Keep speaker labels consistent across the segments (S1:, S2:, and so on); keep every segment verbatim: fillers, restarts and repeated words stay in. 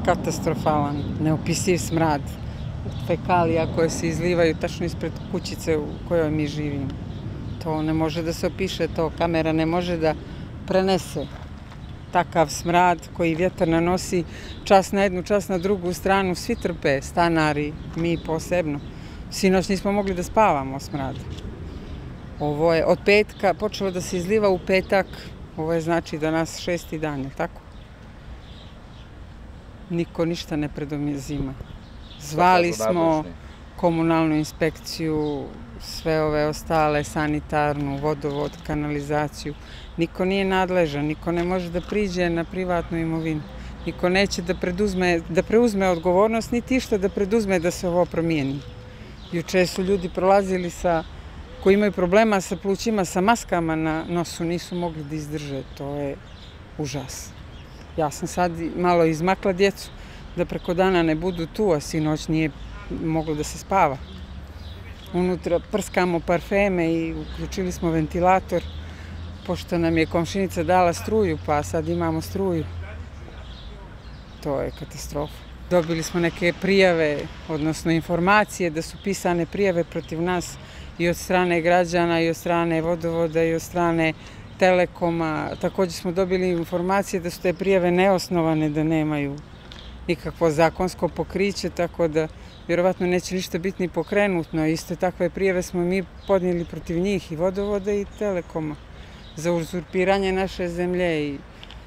S1: katastrofalan, neopisiv smrad fekalija koje se izlivaju tačno ispred kućice u kojoj mi živimo. To ne može da se opiše, to kamera ne može da prenese takav smrad koji vjetar nanosi čas na jednu, čas na drugu stranu. Svi trpe, stanari, mi posebno. Sinoć nismo mogli da spavamo od smrada. Ovo je od petka počelo da se izliva u petak, ovo je znači danas šesti dan, je tako? Niko ništa ne preduzima. Zvali smo komunalnu inspekciju, sve ove ostale, sanitarnu, vodovod, kanalizaciju. Niko nije nadležan, niko ne može da priđe na privatnu imovinu. Niko neće da preduzme, da preuzme odgovornost, niti išta da preduzme da se ovo promijeni. Juče su ljudi prolazili sa, koji imaju problema sa plućima, sa maskama na nosu, nisu mogli da izdrže. To je užas. Ja sam sad malo izmakla djecu da preko dana ne budu tu, a sinoć nije moglo da se spava. Unutra prskamo parfeme i uključili smo ventilator, pošto nam je komšinica dala struju, pa sad imamo struju. To je katastrofa. Dobili smo neke prijave, odnosno informacije da su pisane prijave protiv nas i od strane građana, i od strane vodovoda, i od strane Telekoma. Također smo dobili informacije da su te prijave neosnovane, da nemaju nikakvo zakonsko pokriće, tako da vjerovatno neće ništa biti ni pokrenutno. Iste takve prijave smo mi podnijeli protiv njih, i vodovoda i Telekoma, za uzurpiranje naše zemlje, i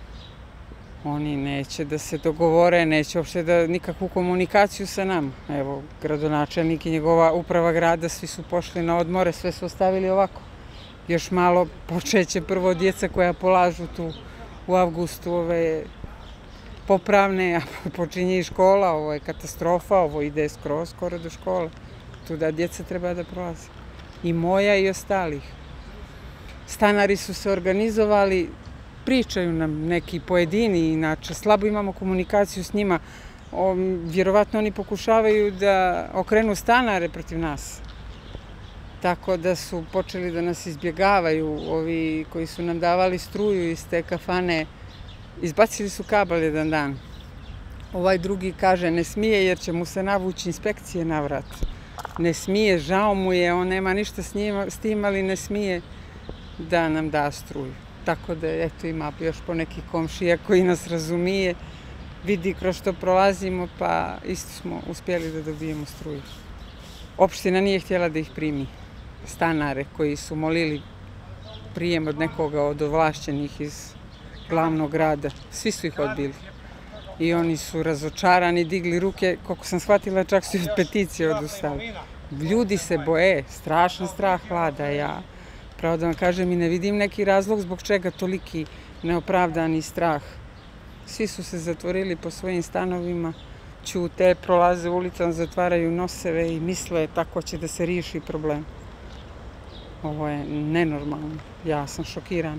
S1: oni neće da se dogovore, neće uopšte da nikakvu komunikaciju sa nama. Evo, gradonačelnik i njegova uprava grada, svi su pošli na odmore, sve su ostavili ovako. Još malo počeće prvo djeca koja polažu tu u avgustu ove popravne, a počinje i škola, ovo je katastrofa, ovo ide skroz skoro do škole. Tu da djeca treba da prolaze. I moja i ostalih. Stanari su se organizovali, pričaju nam neki pojedini, inače slabo imamo komunikaciju s njima. O, vjerovatno oni pokušavaju da okrenu stanare protiv nas. Tako da su počeli da nas izbjegavaju, ovi koji su nam davali struju iz te kafane. Izbacili su kabel jedan dan. Ovaj drugi kaže ne smije jer će mu se navući inspekcije na vrat. Ne smije, žao mu je, on nema ništa s, njima, s tim, ali ne smije da nam da struju. Tako da, eto, ima još po neki komšija koji nas razumije, vidi kroz što prolazimo, pa isto smo uspjeli da dobijemo struju. Opština nije htjela da ih primi. Stanare koji su molili prijem od nekoga od ovlašćenih iz glavnog grada, svi su ih odbili. I oni su razočarani, digli ruke, koliko sam shvatila, čak su i od peticije odustali. Ljudi se boje, strašan strah vlada. Ja, pravo da vam kažem, i ne vidim neki razlog zbog čega toliki neopravdani strah. Svi su se zatvorili po svojim stanovima, ćute, prolaze ulicom, zatvaraju noseve i misle tako će da se riješi problem. Ovo je nenormalno. Ja sam šokiran.